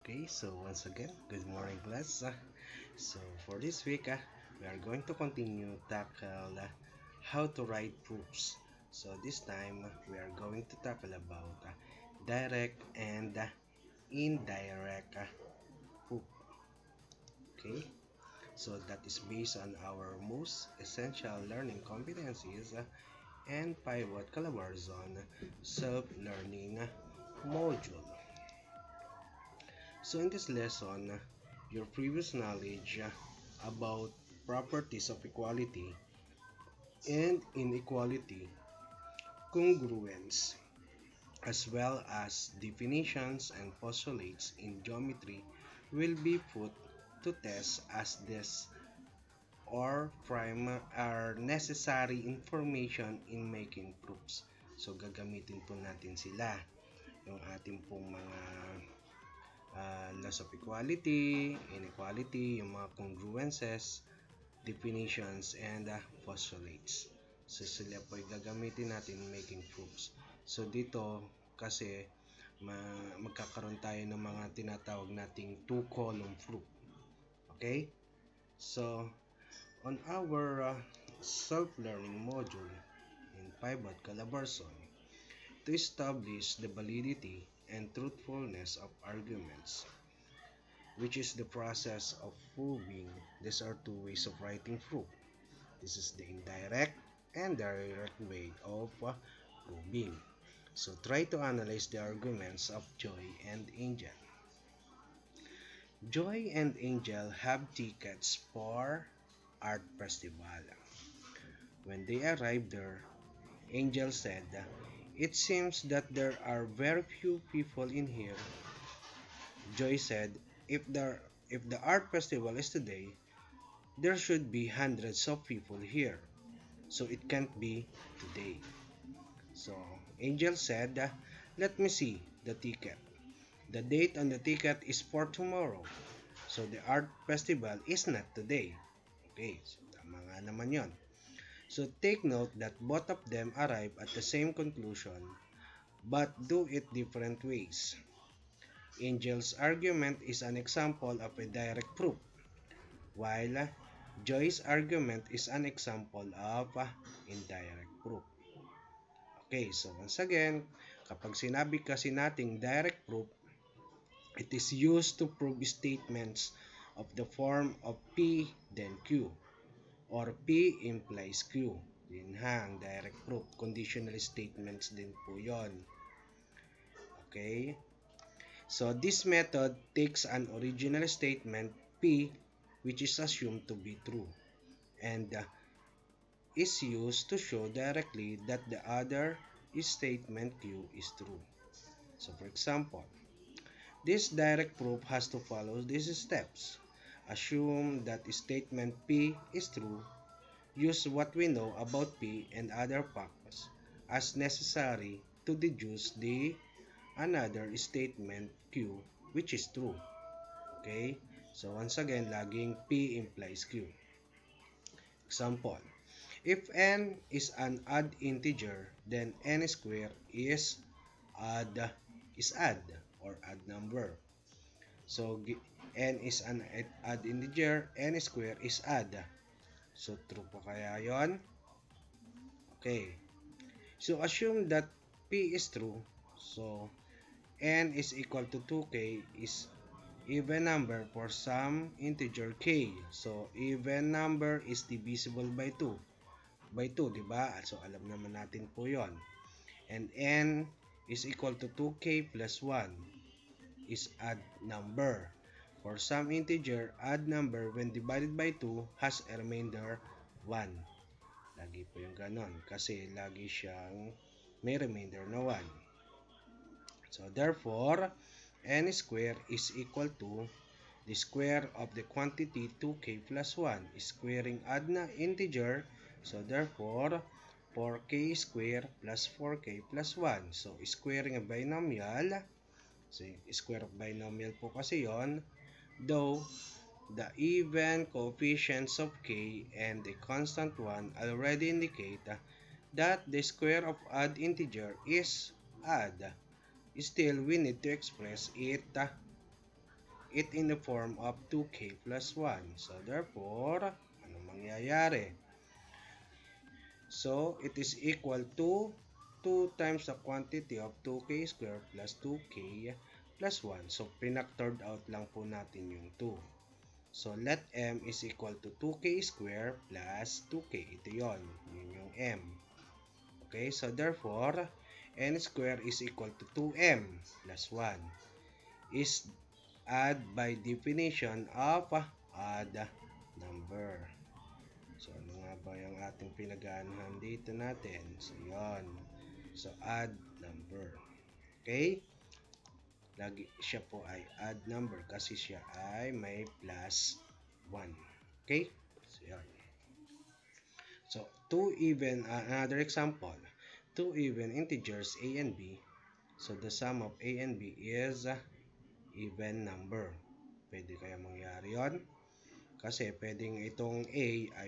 Okay, so once again, good morning class. So for this week, we are going to continue tackle how to write proofs. So this time, we are going to tackle about direct and indirect proof. Okay, so that is based on our most essential learning competencies and Pivot Calabarzon self-learning module. So in this lesson, your previous knowledge about properties of equality and inequality, congruence, as well as definitions and postulates in geometry will be put to test as this or prime are necessary information in making proofs. So gagamitin po natin sila, yung ating pong mga laws of equality, inequality, yung mga congruences, definitions, and postulates. So sila po ay gagamitin natin in making proofs. So dito kasi magkakaroon tayo ng mga tinatawag nating two-column proof. Okay? So on our self-learning module in Pivot Calabarzon, to establish the validity and truthfulness of arguments, which is the process of proving. These are two ways of writing proof. This is the indirect and direct way of proving. So try to analyze the arguments of Joy and Angel. Joy and Angel have tickets for art festival. When they arrived there, Angel said, "It seems that there are very few people in here." Joy said, if the art festival is today, there should be hundreds of people here, so it can't be today." So Angel said, "Let me see the ticket. The date on the ticket is for tomorrow, so the art festival is not today." Okay, so tama nga naman yon. So take note that both of them arrive at the same conclusion, but do it different ways. Angel's argument is an example of a direct proof, while Joy's argument is an example of indirect proof. Okay, so once again, kapag sinabi kasi nating direct proof, it is used to prove statements of the form of P then Q, or P implies Q. Yun ang direct proof. Conditional statements din po yon. Okay? So this method takes an original statement P, which is assumed to be true, and is used to show directly that the other statement Q is true. So for example, this direct proof has to follow these steps. Assume that statement P is true. Use what we know about P and other facts as necessary to deduce the another statement Q which is true. Okay? So once again, laging P implies Q. Example, if n is an odd integer, then n square is odd or odd number. So n is an odd integer, n square is odd. So true pa kaya yon? Okay. So assume that P is true. So n is equal to 2k is even number for some integer k. So even number is divisible by 2. By 2, di ba? So alam naman natin po 'yon. And n is equal to 2k plus 1 is odd number. For some integer, odd number when divided by 2 has a remainder 1. Lagi po yung ganon kasi lagi siyang may remainder na 1. So therefore, n square is equal to the square of the quantity 2k plus 1. Squaring odd na integer, so therefore 4k square plus 4k plus 1. So squaring a binomial, so square of binomial po kasi yon, though the even coefficients of k and the constant 1 already indicate that the square of odd integer is odd. Still, we need to express it it in the form of 2k plus 1. So therefore, ano mangyayari? So it is equal to 2 times the quantity of 2k squared plus 2k plus 1. So pinactored out lang po natin yung 2. So let m is equal to 2k squared plus 2k. Ito yon, yun yung m. Okay, so therefore, n squared is equal to 2m plus 1 is add by definition of odd number. So, ano nga ba yung ating pinag-aanahan dito natin? So, yon. So, add number. Okay? Lagi siya po ay odd number kasi siya ay may plus 1. Okay? So, yon. So, another example. Two even integers a and b. So, the sum of a and b is even number. Pwede kaya mangyari yon? Kasi pwedeng itong a ay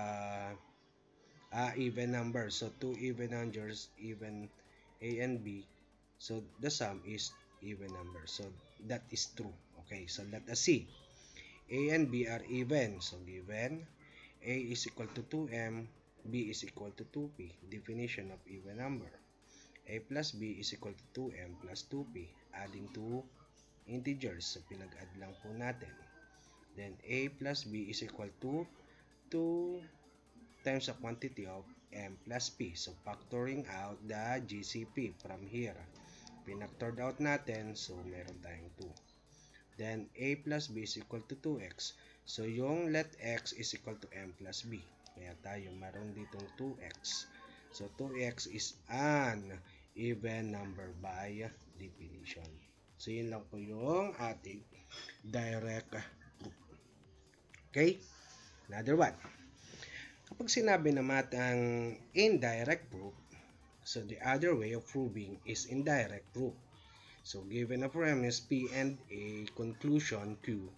even number. So, two even numbers, even a and b. So, the sum is even number. So, that is true. Okay, so let us see. A and b are even. So, given a is equal to 2m, b is equal to 2p. Definition of even number. A plus b is equal to 2m plus 2p. Adding two integers. So, pinag-add lang po natin. Then, a plus b is equal to 2 times the quantity of m plus p. So, factoring out the GCP from here. Pinactored out natin. So, meron tayong 2. Then, a plus b is equal to 2x. So, yung let x is equal to m plus b. Kaya tayo meron ditong 2x. So, 2x is an even number by definition. So, yun lang po yung ating direct proof. Okay? Another one. Kapag sinabi naman ang indirect proof, so the other way of proving is indirect proof. So, given a premise P and a conclusion Q.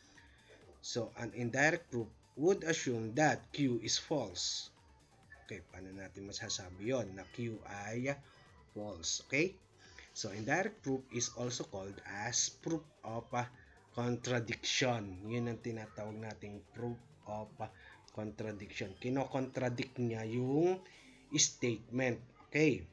So, an indirect proof would assume that Q is false. Okay, paano natin masasabi yon na Q ay false? Okay? So, indirect proof is also called as proof of contradiction. Yun ang tinatawag nating proof of contradiction. Kino-contradict niya yung statement. Okay?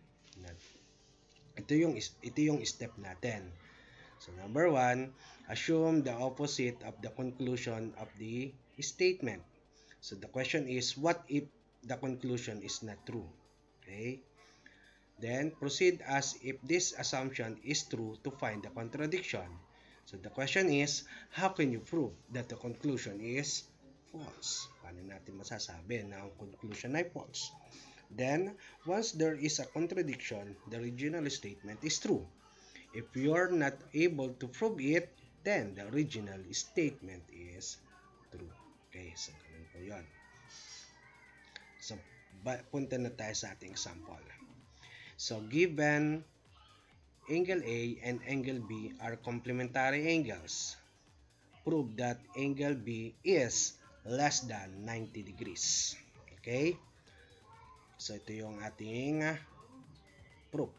Ito yung step natin. So, number 1, assume the opposite of the conclusion of the statement. So, the question is, what if the conclusion is not true? Okay? Then, proceed as if this assumption is true to find the contradiction. So, the question is, how can you prove that the conclusion is false? Paano natin masasabi na ang conclusion ay false? Then, once there is a contradiction, the original statement is true. If you're not able to prove it, then the original statement is true. Okay, so ganun po yun. So, punta na tayo sa ating example. So, given angle A and angle B are complementary angles, prove that angle B is less than 90 degrees. Okay? So, ito yung ating proof.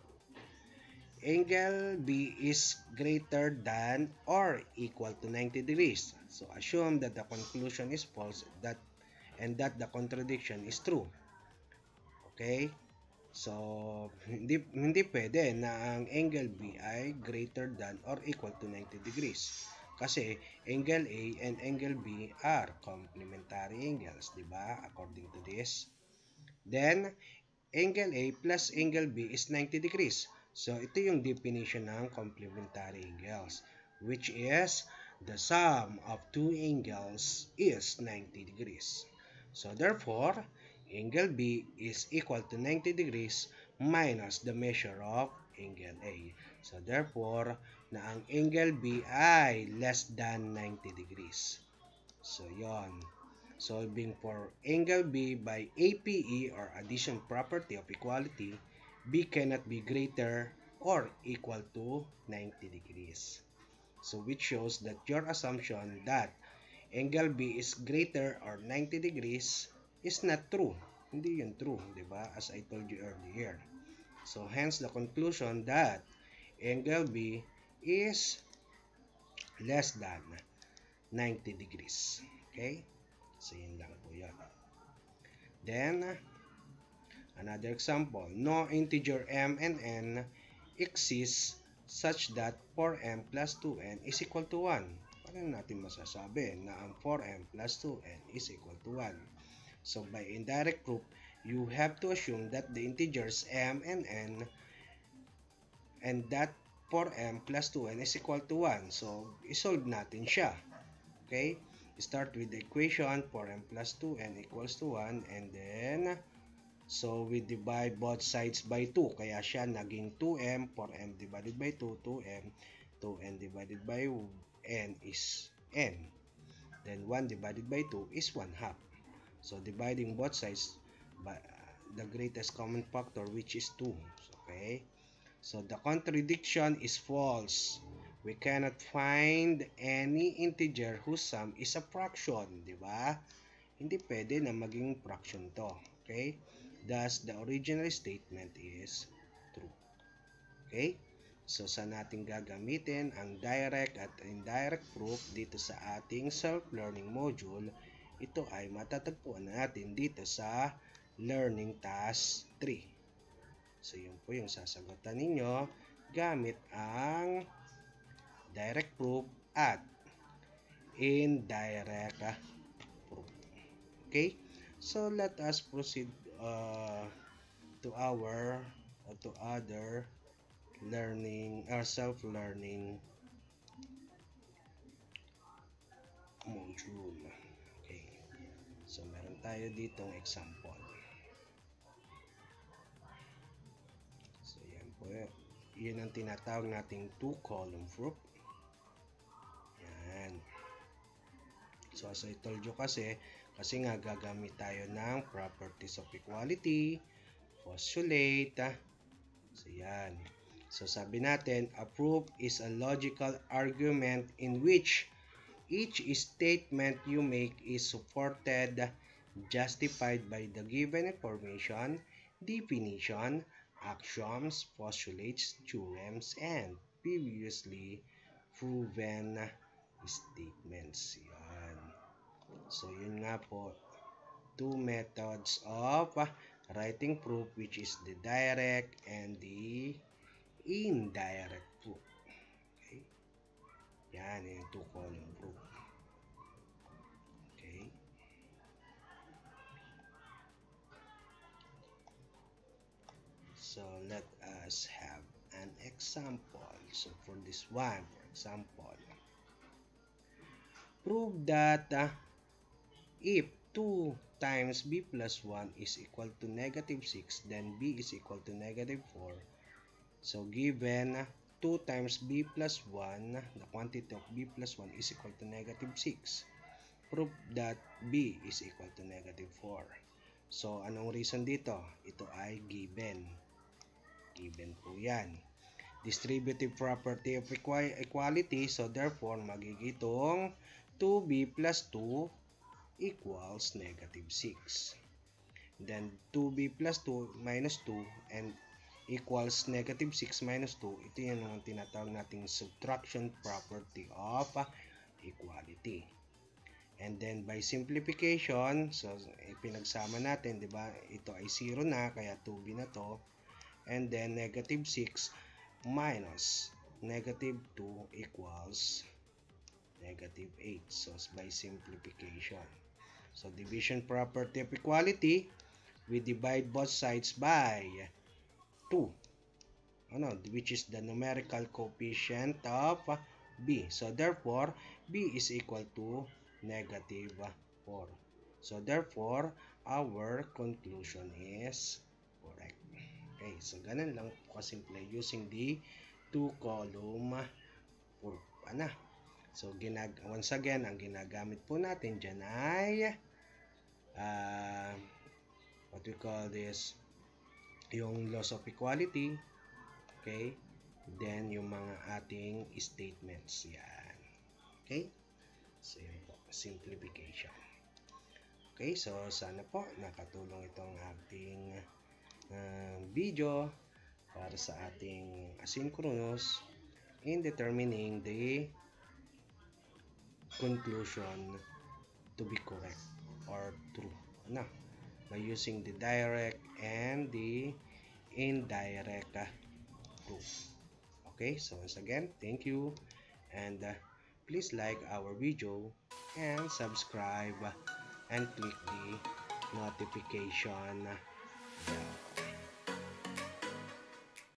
Angle B is greater than or equal to 90 degrees. So, assume that the conclusion is false and that the contradiction is true. Okay? So, hindi pwede na ang angle B ay greater than or equal to 90 degrees. Kasi angle A and angle B are complementary angles, di ba? According to this. Then, angle A plus angle B is 90 degrees. So, ito yung definition ng complementary angles, which is the sum of two angles is 90 degrees. So, therefore, angle B is equal to 90 degrees minus the measure of angle A. So, therefore, na ang angle B ay less than 90 degrees. So, yon. Solving for angle B by APE or addition property of equality, B cannot be greater or equal to 90 degrees. So, which shows that your assumption that angle B is greater or 90 degrees is not true. Hindi yun true, di ba? As I told you earlier. So, hence the conclusion that angle B is less than 90 degrees. Okay? So, yun lang po yun. Then, another example, no integer m and n exists such that 4m plus 2n is equal to 1. Paano natin masasabi na ang 4m plus 2n is equal to 1? So, by indirect proof, you have to assume that the integers m and n and that 4m plus 2n is equal to 1. So, isolve natin siya. Okay? Start with the equation 4m plus 2n equals to 1 and then so we divide both sides by 2. Kaya siya naging 2m, 4m divided by 2, 2m, 2n divided by n is n. Then 1 divided by 2 is 1 half. So dividing both sides by the greatest common factor which is 2. Okay? So the contradiction is false. We cannot find any integer whose sum is a fraction, di ba? Hindi pwede na maging fraction to. Okay? Thus, the original statement is true. Okay? So, saan natin gagamitin ang direct at indirect proof dito sa ating self-learning module? Ito ay matatagpuan natin dito sa Learning Task 3. So, yun po yung sasagutan ninyo gamit ang direct proof at indirect proof. Okay? So, let us proceed to other learning or self-learning module. Okay. So, meron tayo ditong example. So, yan po. Yun ang tinatawag nating two-column proof. Yan. So, as I told you kasi nga gagamit tayo ng properties of equality, postulate. So, yan. So, sabi natin, a proof is a logical argument in which each statement you make is supported, justified by the given information, definition, axioms, postulates, theorems, and previously proven statements. Yan. So, yun nga po. Two methods of writing proof, which is the direct and the indirect proof. Okay? Yan, yung two-column proof. Okay? So, let us have an example. So, for this one, for example, prove that if 2 times b plus 1 is equal to negative 6, then b is equal to negative 4. So, given 2 times b plus 1, the quantity of b plus 1 is equal to negative 6. Prove that b is equal to negative 4. So, anong reason dito? Ito ay given. Given po yan. Distributive property of equality. So, therefore, magigitong 2b plus 2 equals negative 6. Then, 2b plus 2 minus 2 and equals negative 6 minus 2. Ito yung tinatawag nating subtraction property of equality. And then, by simplification, so, pinagsama natin, di ba? Ito ay 0 na, kaya 2b na to. And then, negative 6 minus negative 2 equals negative 8. So, by simplification. So, division property of equality, we divide both sides by 2. Which is the numerical coefficient of b. So, therefore, b is equal to negative 4. So, therefore, our conclusion is correct. Okay, so ganun lang po kasimple using the two-column proof. So, once again, ang ginagamit po natin dyan ay what we call this, yung laws of equality. Okay? Then, yung mga ating statements. Yan. Okay? So, yun po. Simplification. Okay? So, sana po nakatulong itong ating video para sa ating asynchronous in determining the conclusion to be correct or true, ano, by using the direct and the indirect proof. Okay, so once again, thank you, and please like our video and subscribe and click the notification bell.